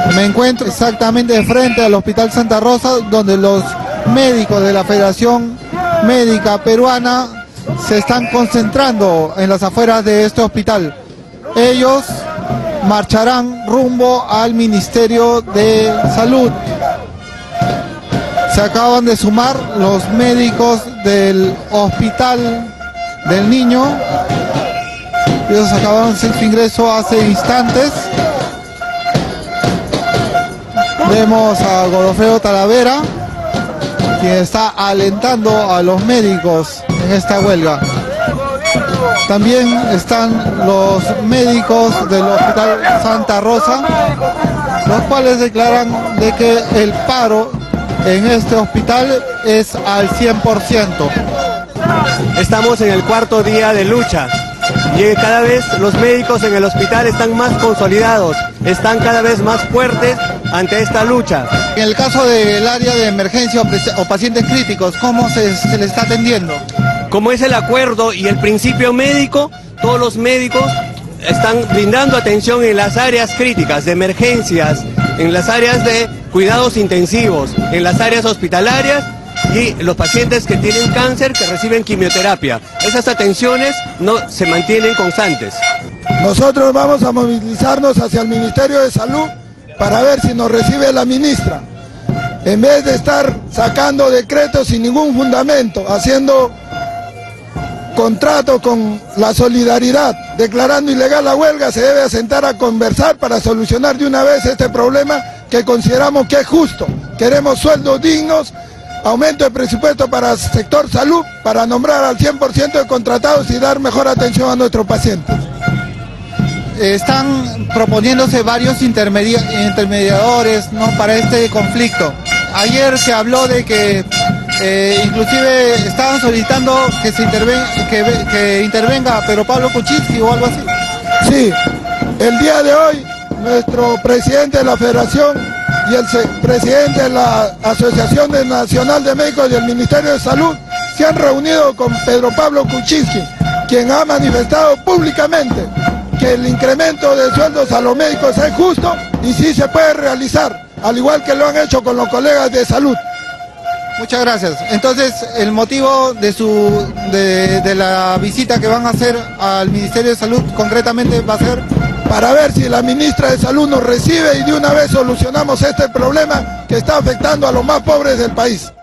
Me encuentro exactamente de frente al Hospital Santa Rosa, donde los médicos de la Federación Médica Peruana se están concentrando en las afueras de este hospital. Ellos marcharán rumbo al Ministerio de Salud. Se acaban de sumar los médicos del Hospital del Niño. Ellos acabaron su ingreso hace instantes. Vemos a Godofredo Talavera, quien está alentando a los médicos en esta huelga. También están los médicos del Hospital Santa Rosa, los cuales declaran de que el paro en este hospital es al 100%. Estamos en el cuarto día de lucha y cada vez los médicos en el hospital están más consolidados, están cada vez más fuertes ante esta lucha. En el caso del área de emergencia o pacientes críticos, ¿cómo se le está atendiendo? Como es el acuerdo y el principio médico, todos los médicos están brindando atención en las áreas críticas de emergencias, en las áreas de cuidados intensivos, en las áreas hospitalarias y los pacientes que tienen cáncer que reciben quimioterapia. Esas atenciones no se mantienen constantes. Nosotros vamos a movilizarnos hacia el Ministerio de Salud para ver si nos recibe la ministra. En vez de estar sacando decretos sin ningún fundamento, haciendo contrato con la solidaridad, declarando ilegal la huelga, se debe sentar a conversar para solucionar de una vez este problema que consideramos que es justo. Queremos sueldos dignos, aumento de presupuesto para el sector salud, para nombrar al 100% de contratados y dar mejor atención a nuestros pacientes. Están proponiéndose varios intermediadores, ¿no?, para este conflicto. Ayer se habló de que inclusive estaban solicitando que que intervenga Pedro Pablo Kuczynski o algo así. Sí, el día de hoy nuestro presidente de la Federación y el presidente de la Asociación Nacional de Médicos y el Ministerio de Salud se han reunido con Pedro Pablo Kuczynski, quien ha manifestado públicamente que el incremento de sueldos a los médicos es justo y sí se puede realizar, al igual que lo han hecho con los colegas de salud. Muchas gracias. Entonces, el motivo de la visita que van a hacer al Ministerio de Salud concretamente va a ser para ver si la ministra de Salud nos recibe y de una vez solucionamos este problema que está afectando a los más pobres del país.